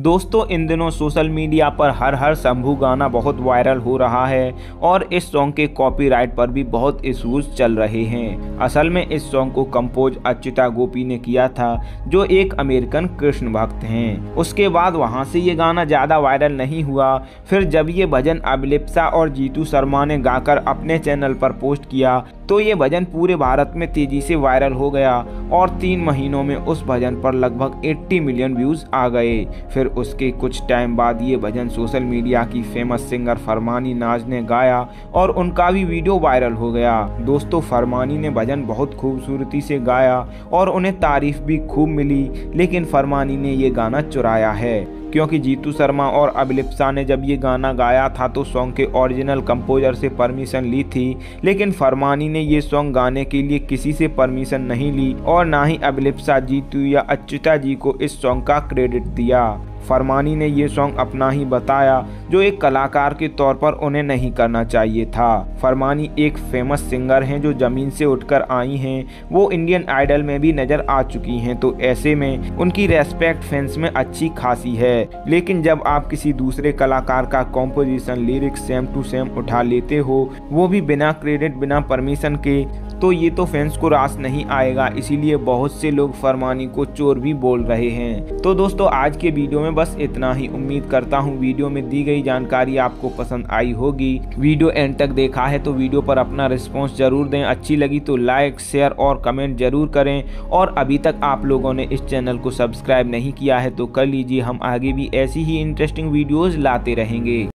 दोस्तों इन दिनों social media पर हर हर शंभू गाना बहुत वायरल हो रहा है और इस सॉन्ग के कॉपीराइट पर भी बहुत इश्यूज चल रहे हैं। असल में इस सॉन्ग को कंपोज अच्युता गोपी ने किया था, जो एक अमेरिकन कृष्ण भक्त हैं। उसके बाद वहां से ये गाना ज़्यादा वायरल नहीं हुआ। फिर जब ये भजन अभिलिप्सा और जीतू शर्मा ने गाकर अपने चैनल पर पोस्ट किया तो ये भजन पूरे भारत में तेजी से वायरल हो गया और 3 महीनों में उस भजन पर लगभग 80 मिलियन व्यूज आ गए। फिर उसके कुछ टाइम बाद ये भजन सोशल मीडिया की फेमस सिंगर फरमानी नाज ने गाया और उनका भी वीडियो वायरल हो गया। दोस्तों फरमानी ने भजन बहुत खूबसूरती से गाया और उन्हें तारीफ भी खूब मिली, लेकिन फरमानी ने ये गाना चुराया है क्योंकि जीतू शर्मा और अभिलिप्सा ने जब ये गाना गाया था तो सॉन्ग के ओरिजिनल कंपोजर से परमिशन ली थी, लेकिन फरमानी ने ये सॉन्ग गाने के लिए किसी से परमिशन नहीं ली और ना ही अभिलिप्सा, जीतू या अच्युता जी को इस सॉन्ग का क्रेडिट दिया। फरमानी ने ये सॉन्ग अपना ही बताया, जो एक कलाकार के तौर पर उन्हें नहीं करना चाहिए था। फरमानी एक फेमस सिंगर हैं जो ज़मीन से उठकर आई हैं। वो इंडियन आइडल में भी नज़र आ चुकी हैं, तो ऐसे में उनकी रेस्पेक्ट फैंस में अच्छी खासी है। लेकिन जब आप किसी दूसरे कलाकार का composition lyrics same to same उठा लेते हो, वो भी बिना क्रेडिट बिना परमिशन के, तो ये तो फैंस को रास नहीं आएगा। इसीलिए बहुत से लोग फरमानी को चोर भी बोल रहे हैं। तो दोस्तों आज के वीडियो में बस इतना ही। उम्मीद करता हूँ वीडियो में दी गई जानकारी आपको पसंद आई होगी। वीडियो एंड तक देखा है तो वीडियो पर अपना रिस्पॉन्स जरूर दें। अच्छी लगी तो लाइक शेयर और कमेंट जरूर करें और अभी तक आप लोगों ने इस चैनल को सब्सक्राइब नहीं किया है तो कर लीजिए। हम आगे भी ऐसी ही इंटरेस्टिंग वीडियोज लाते रहेंगे।